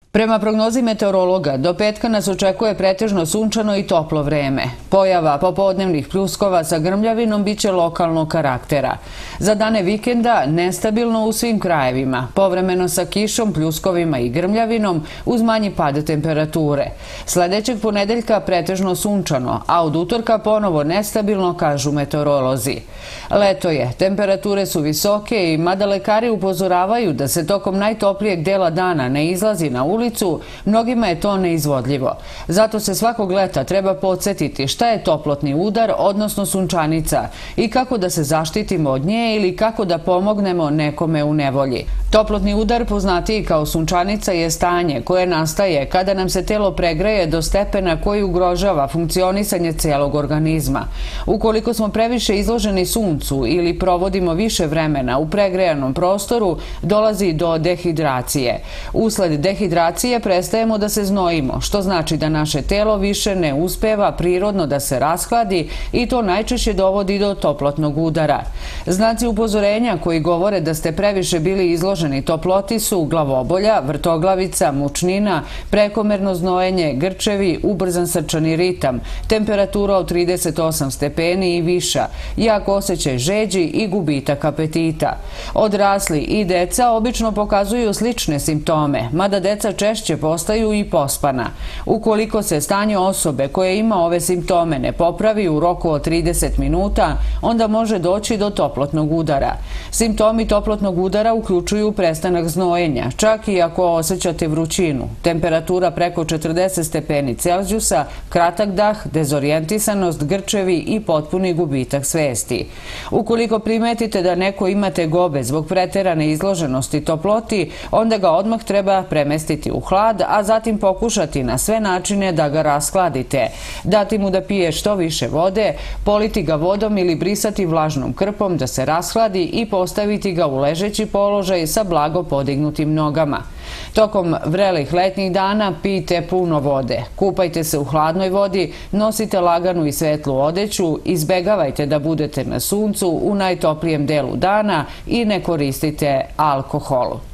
Prema prognozi meteorologa, do petka nas očekuje pretežno sunčano i toplo vreme. Pojava popodnevnih pljuskova sa grmljavinom biće lokalnog karaktera. Za dane vikenda nestabilno u svim krajevima, povremeno sa kišom, pljuskovima i grmljavinom uz manji pad temperature. Sledećeg ponedeljka pretežno sunčano, a od utorka ponovo nestabilno, kažu meteorolozi. Leto je, temperature su visoke i mada lekari upozoravaju da se tokom najtoplijeg dela dana ne izlazi na ulicu, mnogima je to neizvodljivo. Zato se svakog leta treba podsjetiti šta je toplotni udar, odnosno sunčanica, i kako da se zaštitimo od nje ili kako da pomognemo nekome u nevolji. Toplotni udar, poznatiji kao sunčanica, je stanje koje nastaje kada nam se telo pregreje do stepena koji ugrožava funkcionisanje celog organizma. Ukoliko smo previše izloženi suncu ili provodimo više vremena u pregrejanom prostoru, dolazi do dehidracije. Usled dehidracije prestajemo da se znojimo, što znači da naše telo više ne uspeva prirodno da se rashladi i to najčešće dovodi do toplotnog udara. Znaci upozorenja koji govore da ste previše bili izloženi toploti su glavobolja, vrtoglavica, mučnina, prekomerno znojenje, grčevi, ubrzan srčani ritam, temperatura od 38 stepeni i viša, jak osjećaj žeđi i gubitak apetita. Odrasli i deca obično pokazuju slične simptome, mada deca češće postaju i pospana. Ukoliko se stanje osobe koja ima ove simptome ne popravi u roku od 30 minuta, onda može doći do toplotnog udara. Simptomi toplotnog udara uključuju prestanak znojenja, čak i ako osjećate vrućinu, temperatura preko 40 stepeni Celzijusa, kratak dah, dezorijentisanost, grčevi i potpuni gubitak svesti. Ukoliko primetite da neko ima tegobe zbog preterane izloženosti toploti, onda ga odmah treba premestiti u hlad, a zatim pokušati na sve načine da ga rashladite. Dati mu da pije što više vode, politi ga vodom ili brisati vlažnom krpom da se rashladi i postaviti ga u ležeći položaj sa blago podignutim nogama. Tokom vrelih letnjih dana pijte puno vode, kupajte se u hladnoj vodi, nosite laganu i svetlu odeću, izbegavajte da budete na suncu u najtoplijem delu dana i ne koristite alkohol.